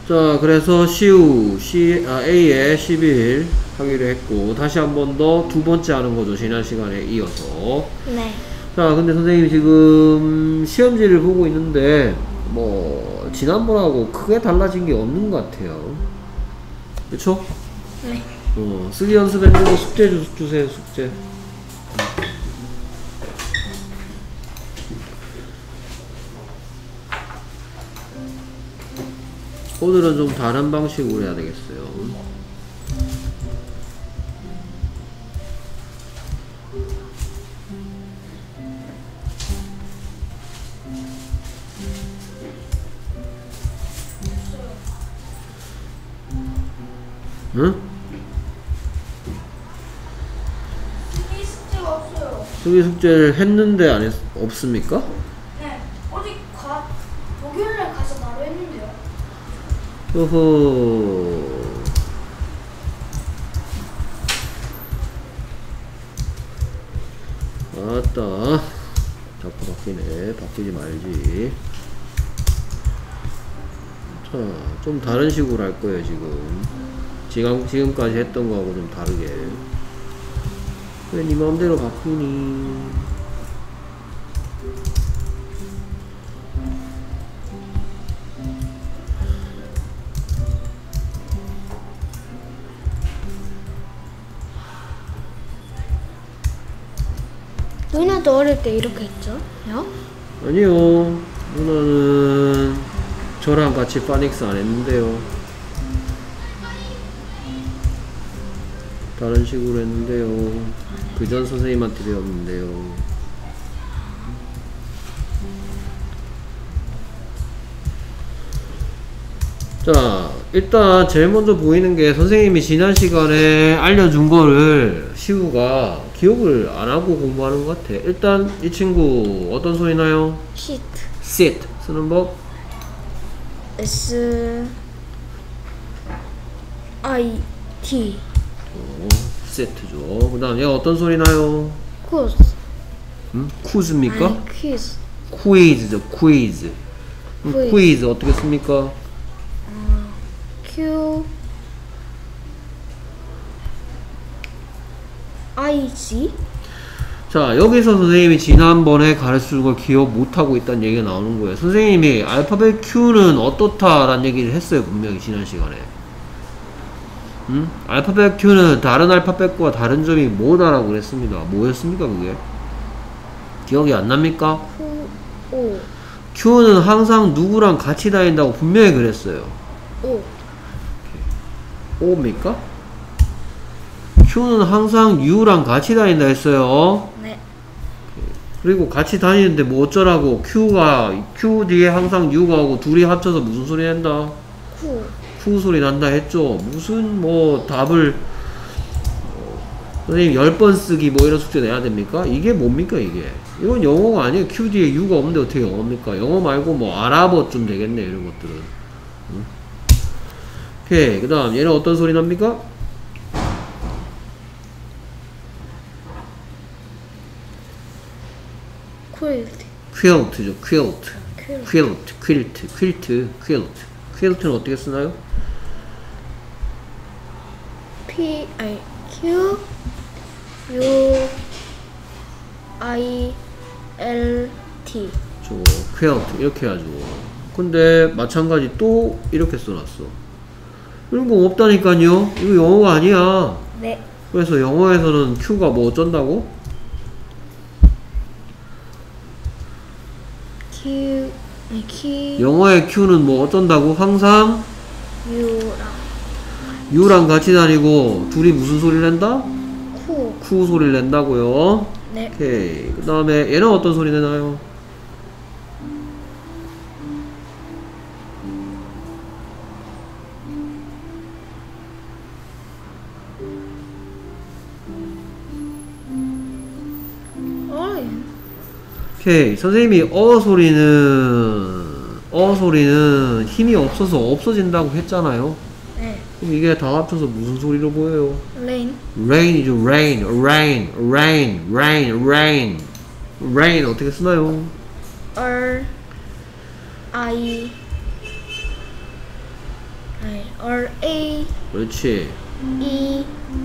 자, 그래서 A에 11 하기로 했고, 다시 한 번 더 두 번째 하는 거죠. 지난 시간에 이어서. 네. 자, 근데 선생님이 지금 시험지를 보고 있는데, 뭐, 지난번하고 크게 달라진 게 없는 것 같아요. 그쵸? 네. 쓰기 연습해주고 숙제 주세요, 숙제. 오늘은 좀 다른 방식으로 해야 되겠어요. 응? 수기 숙제가 없어요. 수기 숙제를 했는데 없습니까? 네. 어디 목요일날 가서 바로 했는데요. 허허. 아따. 자꾸 바뀌네. 바뀌지 말지. 자, 좀 다른 식으로 할 거예요, 지금까지 했던 거하고 좀 다르게. 왜 네 마음대로 바꾸니? 누나도 어릴 때 이렇게 했죠? 요? 아니요. 누나는 저랑 같이 파닉스 안 했는데요. 다른 식으로 했는데요. 그 전 선생님한테 배웠는데요. 자, 일단 제일 먼저 보이는 게 선생님이 지난 시간에 알려준 거를 시우가 기억을 안 하고 공부하는 것 같아. 일단 이 친구 어떤 소리 나요? 시트. sit 쓰는 법? S I T. sit죠. 그 다음 얘가 어떤 소리 나요? 코스. 퀴즈입니까? 아니, 퀴즈. 퀴즈죠. 퀴즈. 퀴즈. 퀴즈 어떻게 씁니까? Q I G. 자, 여기서 선생님이 지난번에 가르쳐준 걸 기억 못하고 있다는 얘기가 나오는 거예요. 선생님이 알파벳 Q는 어떻다라는 얘기를 했어요. 분명히 지난 시간에. 알파벳 Q는 다른 알파벳과 다른 점이 뭐다라고 그랬습니다. 뭐였습니까 그게? 기억이 안 납니까? Q O Q는 항상 누구랑 같이 다닌다고 분명히 그랬어요. O. O입니까? Q는 항상 U랑 같이 다닌다 했어요. 네. 그리고 같이 다니는데 뭐 어쩌라고. Q 뒤에 항상 U가 오고 둘이 합쳐서 무슨 소리 낸다? Q. Q 소리 난다 했죠. 무슨 뭐 답을 선생님 10번 쓰기 뭐 이런 숙제 내야 됩니까? 이게 뭡니까 이게? 이건 영어가 아니에요. Q 뒤에 U가 없는데 어떻게 영어입니까? 영어 말고 뭐 알아보 좀 되겠네 이런 것들은. 오케이. 그 다음 얘는 어떤 소리 납니까? 퀼트. quilt죠. quilt는 어떻게 쓰나요? P I Q U I L T. quilt 이렇게 해야죠. 근데 마찬가지 또 이렇게 써놨어. 이런 거 없다니까요. 이거 영어가 아니야. 네. 그래서 영어에서는 Q가 뭐 어쩐다고? Q 영어의 Q는 뭐 어쩐다고? 항상 U랑 같이 다니고 둘이 무슨 소리를 낸다? Q 소리를 낸다고요. 네. 오케이. 그 다음에 얘는 어떤 소리 내나요? 오케이. 선생님이 소리는 힘이 없어서 없어진다고 했잖아요. 네. 그럼 이게 다 합쳐서 무슨 소리로 보여요? rain. rain이죠. rain 어떻게 쓰나요? R I R A 그렇지. E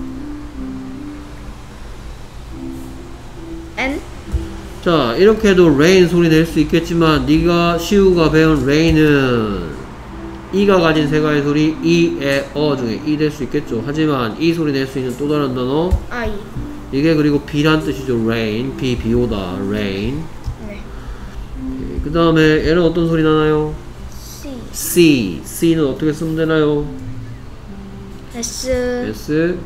N. 자, 이렇게 해도 rain 소리 낼 수 있겠지만 시우가 배운 rain은 이가 가진 세 가지 소리 이, 에, 어 중에 이 될 수 있겠죠. 하지만 이 소리 낼 수 있는 또 다른 단어 I. 이게 그리고 비란 뜻이죠. rain, 비 오다, rain. 네. 그 다음에 얘는 어떤 소리 나나요? C. C는 어떻게 쓰면 되나요? S. S,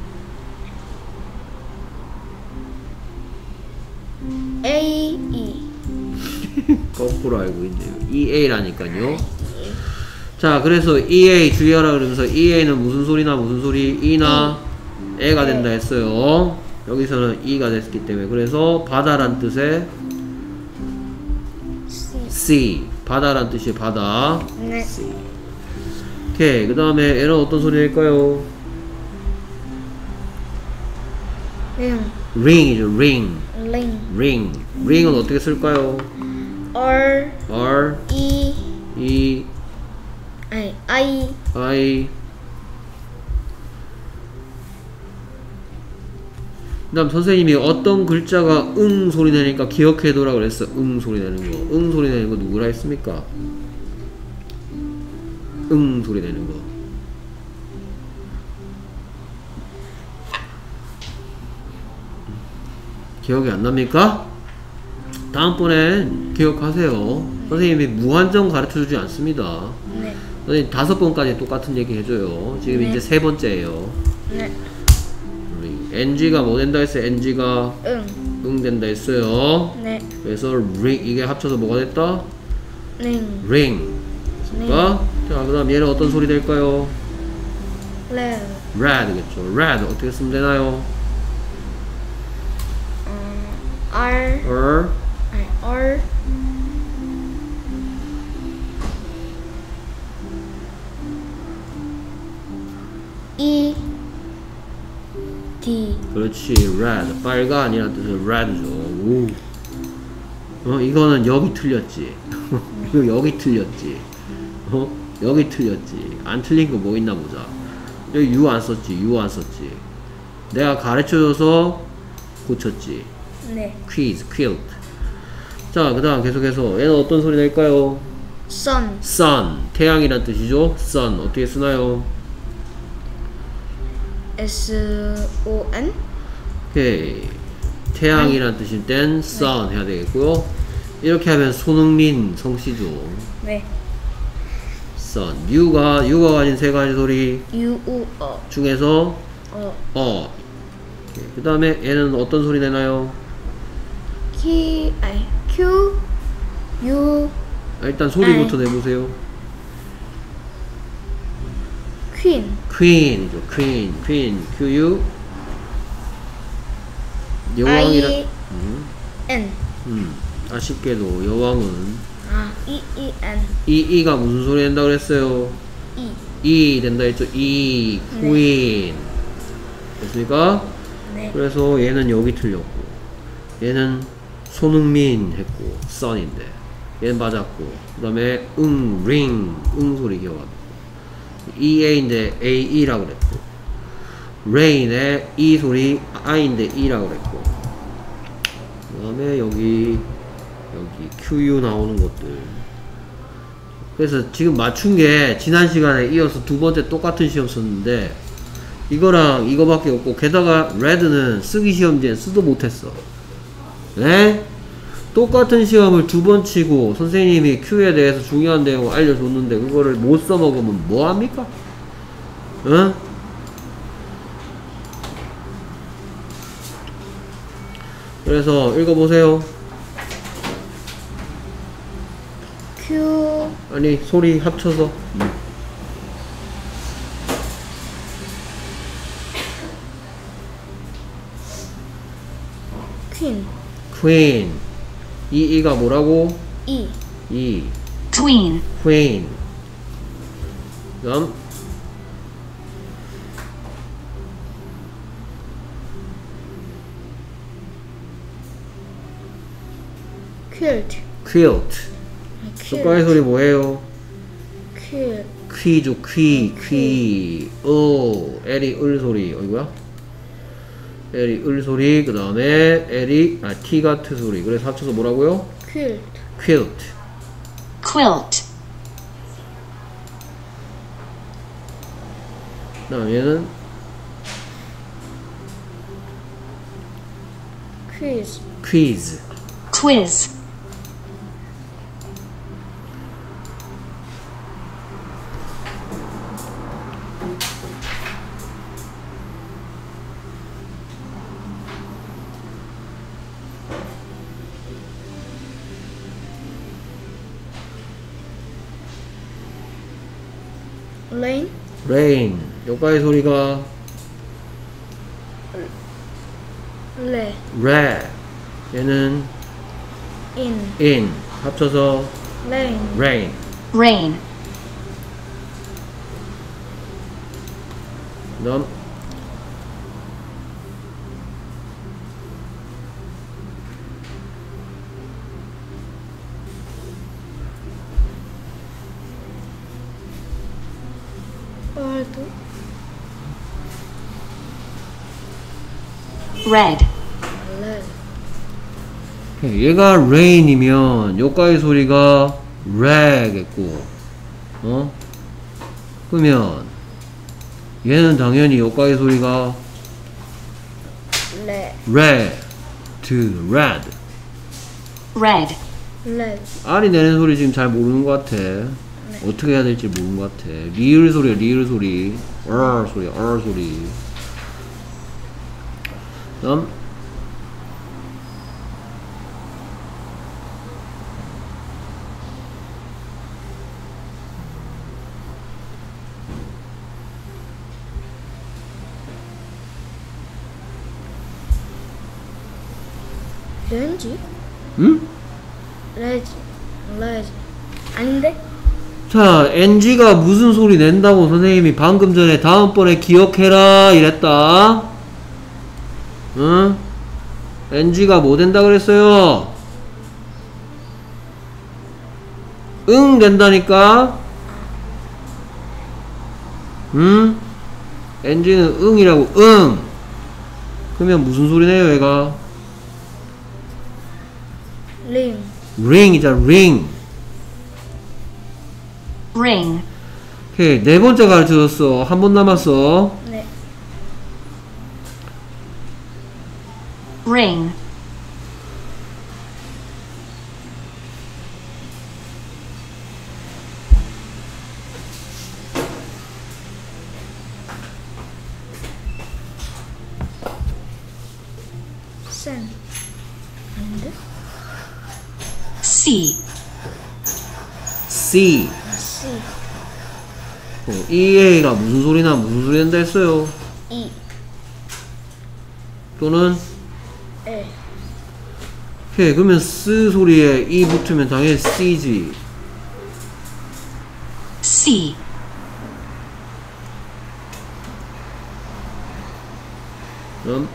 A E. 거꾸로 알고 있네요. EA라니까요. 자, 그래서 EA 주의하라 그러면서 EA는 무슨 소리나 무슨 소리? E나 E가 된다 했어요. 여기서는 E가 됐기 때문에. 그래서 바다란 뜻의 C. C, 바다란 뜻이 바다. 네. C. 오케이. 그 다음에 얘는 어떤 소리 낼까요? ring이죠. ring. ring은 어떻게 쓸까요? R R, E E, I. I. 그 다음 선생님이 어떤 글자가 응 소리 내니까 기억해둬라 그랬어. 응 소리 내는 거. 응 소리 내는 거 누구라 했습니까? 응 소리 내는 거. 기억이 안 납니까? 다음번엔 기억하세요. 선생님이 무한정 가르쳐주지 않습니다. 네. 선생님 5번까지 똑같은 얘기 해줘요. 지금 네. 이제 3번째예요. 네. NG가 뭐 된다 했어요? NG가 응. 된다 했어요. 네. 그래서 ring 이게 합쳐서 뭐가 됐다? ring. 자, 그 다음 얘는 어떤 소리 될까요? red겠죠. red 어떻게 쓰면 되나요? R E D. 그렇지. red 빨간이라는 뜻은 red죠. 오. 이거는 여기 틀렸지. 이거 여기 틀렸지. 여기 틀렸지. 안 틀린 거 뭐 있나 보자. 여기 U 안 썼지. 내가 가르쳐줘서 고쳤지. 네. quilt. 자, 그 다음 계속해서 얘는 어떤 소리 낼까요? sun 태양이란 뜻이죠. sun 어떻게 쓰나요? SON. 오케이. 태양이란 뜻일 땐 sun 해야 되겠고요. 이렇게 하면 손흥민 성씨죠. 네. sun. 유가 가진 세 가지 소리 U U 중에서 어. 그 다음에 얘는 어떤 소리 내나요? Q U 일단 소리부터 내보세요. queen이죠. queen QU 여왕이라 N. 아쉽게도 여왕은 EEN. E가 무슨 소리 낸다 그랬어요? E 된다 했죠. E queen 됐습니까? 네. 그래서 얘는 여기 틀렸고 얘는 손흥민 했고 sun인데 얘는 맞았고 그 다음에 ring 소리 기억하고 EA인데 AE라고 그랬고 rain에 E 소리 I인데 E라고 그랬고 그 다음에 여기 QU 나오는 것들. 그래서 지금 맞춘 게 지난 시간에 이어서 두 번째 똑같은 시험 썼는데 이거랑 이거밖에 없고 게다가 red는 쓰기 시험지엔 쓰도 못했어. 네? 똑같은 시험을 두 번 치고 선생님이 Q에 대해서 중요한 내용을 알려줬는데 그거를 못 써먹으면 뭐합니까? 응? 그래서 읽어보세요. Q 아니 소리 합쳐서 queen 이가 뭐라고? E. queen 그다음 quilt. 숟가락 소리 뭐예요? 퀴죠, 퀴. L이 을 소리. 어이구야. L이 을 소리. 그 다음에 L이, T가 트 소리. 그래서 합쳐서 뭐라고요? 퀼트. quilt. quilt, 그 다음 얘는 퀴즈. quiz. quiz, 레인. rain. 여기까지 소리가 레. re. 얘는 인. in. 합쳐서 레인. rain. rain, 그 다음 얼도. red, 레. 얘가 rain이면 여기까지 소리가 re겠고, 그러면 얘는 당연히 여기까지 소리가 레. red, red. red, 레. R이 내는 소리 지금 잘 모르는 것 같아. 어떻게 해야 될지 모르는 것 같아. 리을 소리야, 리을 소리. R 소리, R 소리. 다음 렌지. 응? 레지. 레지. 아닌데? 자, NG가 무슨 소리 낸다고 선생님이 방금 전에 다음번에 기억해라 이랬다. 응? NG가 뭐 된다 그랬어요? 응 된다니까? 응? NG는 응이라고, 응! 그러면 무슨 소리 내요, 얘가? 링. ring이잖아, ring. ring, 오케이, 네 번째 가르쳐줬어. 한 번 남았어. 네. ring, 센. 아닌데? C, C. 시. EA가 무슨 소리나 무슨 소리 한다 했어요? 이. 또는 에. 오케이, 그러면 쓰 소리에 E 붙으면 당연히 C지. C, 그럼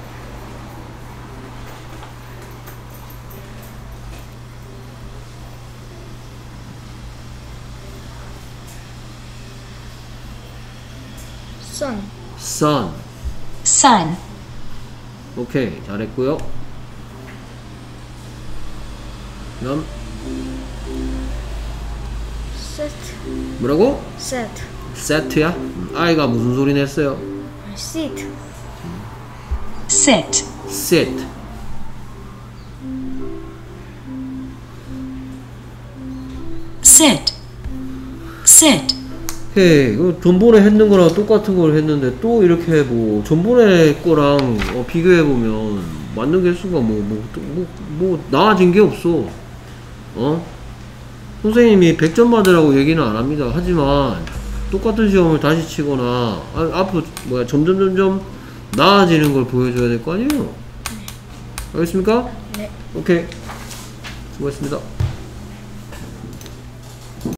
선. sun. sun, 오케이, 잘했고요. 그럼 세트. 뭐라고? 세트. set야? I가 무슨 소리 냈어요? 시트. sit, sit. sit, sit, 오케이, 전번에 했는 거랑 똑같은 걸 했는데 또 이렇게 뭐 전번에 거랑 비교해보면 맞는 개수가 뭐 나아진 게 없어. 선생님이 100점 받으라고 얘기는 안 합니다. 하지만 똑같은 시험을 다시 치거나 앞으로 점점 나아지는 걸 보여줘야 될 거 아니에요? 알겠습니까? 네. 오케이, 수고했습니다.